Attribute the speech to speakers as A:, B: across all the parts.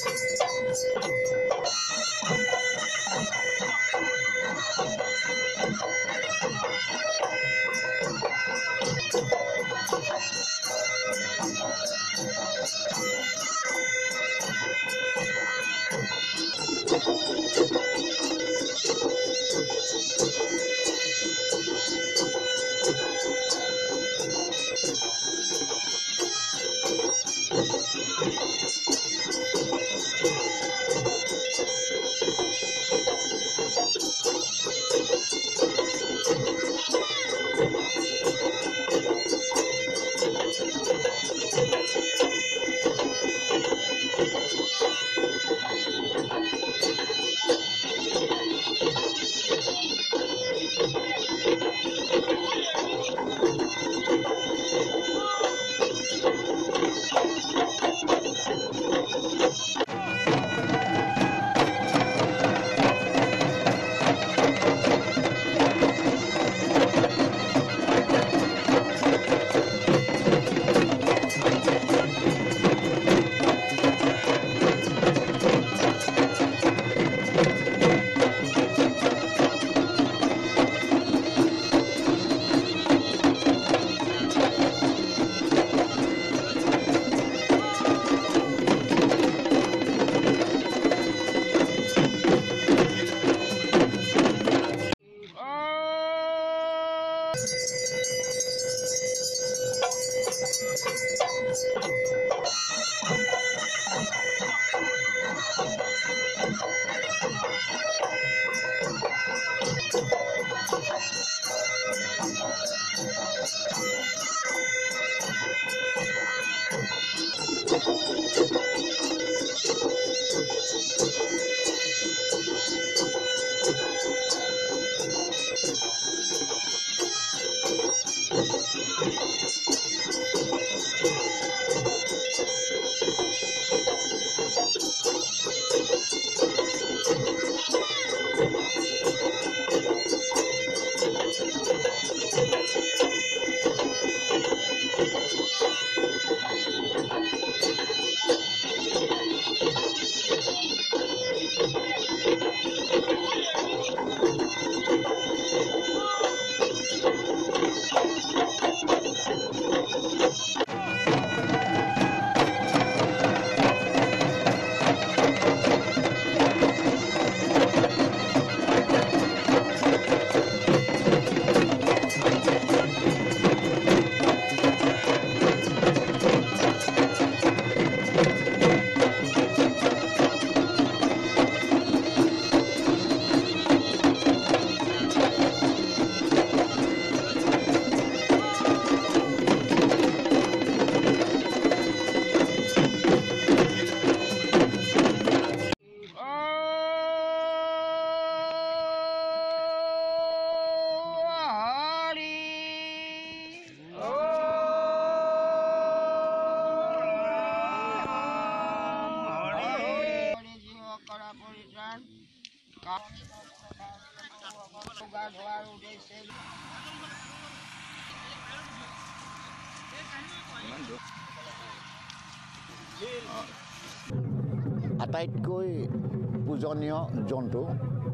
A: আটাইতকৈ পূজনীয় জন্তু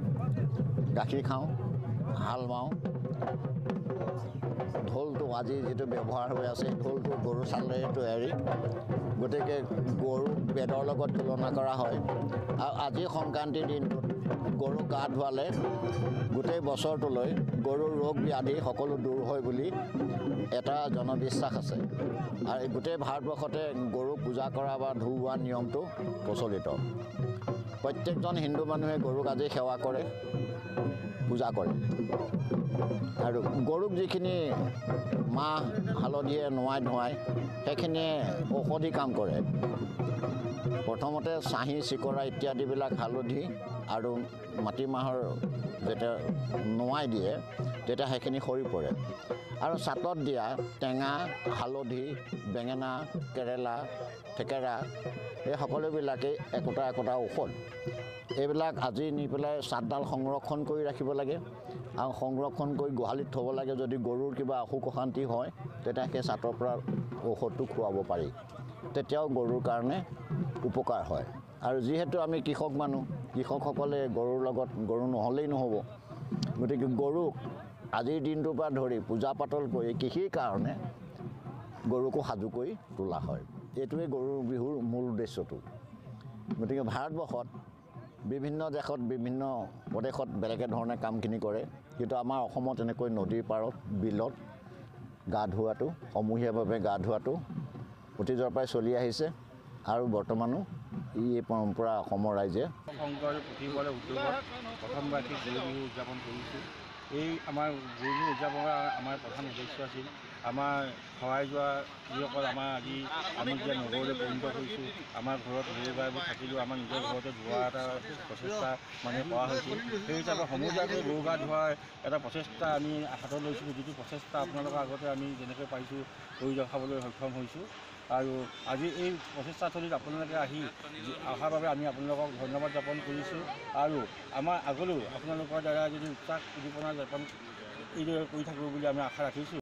A: গাখীৰ খাওঁ হাল বাওঁ ঢোলটো আজি যেটো ব্যৱহাৰ হৈ আছে ঢোলটো গৰু ছালেৰে তৈয়াৰী গতিকে গৰু বেদৰ লগত তুলনা কৰা হয় আৰু আজি সংক্ৰান্তিৰ দিনটোত গৰু গা ধুৱালে গোটেই বছৰটোলৈ গৰুৰ ৰোগ ব্যাধি সকলো দূৰ হয় বুলি এটা জনবিশ্বাস আছে আৰু গোটেই ভাৰতবৰ্ষতে গৰু পূজা কৰা বা ধুওৱা নিয়মটো প্ৰচলিত প্ৰত্যেকজন হিন্দু মানুহে গৰুক আজি সেৱা কৰে পূজা কৰে আৰু গৰুক যিখিনি মাহ হালধিয়ে নোৱাই ধুৱাই সেইখিনিয়ে ঔষধি কাম কৰে প্ৰথমতে চাহি চিকৰা ইত্যাদিবিলাক হালধি আৰু মাটিমাহৰ যেতিয়া নোৱাই দিয়ে তেতিয়া সেইখিনি সৰি পৰে আৰু চাটত দিয়া টেঙা হালধি বেঙেনা কেৰেলা থেকেৰা এই সকলোবিলাকেই একোটা একোটা ঔষধ এইবিলাক আজি নি পেলাই চাটডাল সংৰক্ষণ কৰি ৰাখিব লাগে আৰু সংৰক্ষণ কৰি গোহালিত থ'ব লাগে যদি গৰুৰ কিবা অসুখ অশান্তি হয় তেতিয়া সেই চাটৰ পৰা ঔষধটো খুৱাব পাৰি তেতিয়াও গৰুৰ কাৰণে উপকাৰ হয় আৰু যিহেতু আমি কৃষক মানুহ, কৃষকসকলে গৰুৰ লগত গৰু নহ'লেই নহ'ব। গতিকে গৰুক আজিৰ দিনটোৰ পৰা ধৰি পূজা পাতল কৰি কৃষিৰ কাৰণে গৰুকো সাজু কৰি তোলা হয়। এইটোৱে গৰু বিহুৰ মূল উদ্দেশ্যটো। গতিকে ভাৰতবৰ্ষত বিভিন্ন দেশত বিভিন্ন প্ৰদেশত বেলেগ ধৰণে কামখিনি কৰে, কিন্তু আমাৰ অসমত এনেকৈ নদীৰ পাৰত বিলত গা ধোৱাটো, সমূহীয়াভাৱে গা ধোৱাটো অতীজৰ পৰাই চলি আহিছে আৰু বৰ্তমানো এই পৰম্পৰা অসমৰ ৰাইজে
B: শংকৰ পুথিভঁৰালৰ উদ্যোগত প্ৰথমবাৰ্ষিক গৰু বিহু উদযাপন কৰিছোঁ। এই আমাৰ গৰু বিহু উদযাপনৰ আমাৰ প্ৰধান উদ্দেশ্য আছিল আমাৰ হেৰাই যোৱা যিসকল আমাৰ আজি আমি যেতিয়া নগৰলৈ পৰিণত হৈছোঁ, আমাৰ ঘৰত গৰু গাইবোৰ থাকিলেও আমাৰ নিজৰ ঘৰতে ধোৱা এটা প্ৰচেষ্টা মানে কৰা হৈছিল। সেই হিচাপে সমূহীয়াকৈ গৰু গা ধোৱাৰ এটা প্ৰচেষ্টা আমি হাতত লৈছিলোঁ, যিটো প্ৰচেষ্টা আপোনালোকৰ আগতে আমি যেনেকৈ পাৰিছোঁ কৰি দেখাবলৈ সক্ষম হৈছোঁ। আৰু আজি এই প্ৰচেষ্টাথলীত আপোনালোকে অহাৰ বাবে আমি আপোনালোকক ধন্যবাদ জ্ঞাপন কৰিছোঁ। আৰু আমাৰ আগলৈও আপোনালোকৰ দ্বাৰা যদি উৎসাহ উদ্দীপনা জ্ঞাপন এইদৰে কৰি থাকিব বুলি আমি আশা ৰাখিছোঁ।